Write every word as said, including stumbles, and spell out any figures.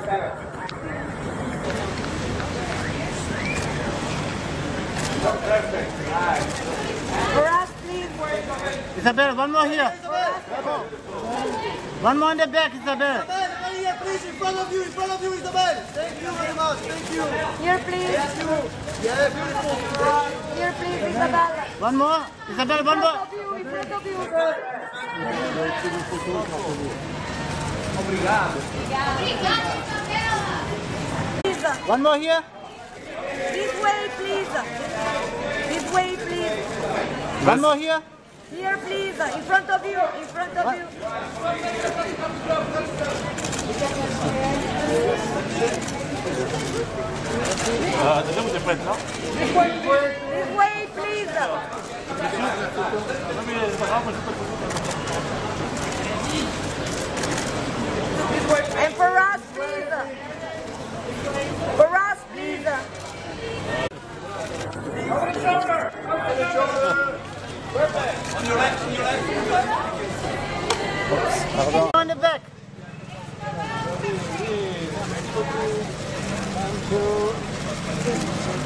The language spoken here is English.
For us, please. Isabel, one more here. One more in the back, Isabel. Here, please, in front of you, in front of you, Izabel. Thank you very much, thank you. Here, please. Thank you. Yeah, beautiful. Here, please, Izabel. One more. Isabel, one more. In front of you. Obrigado. Please. One more here. This way, please. This way, please. One more here. Here, please. In front of you. In front of you. Ah, déjà vous êtes prête, non? This way, please. And for us, please. For us, please. Over the shoulder. Over the shoulder. Perfect. On your left, on your left. On the back. Thank you.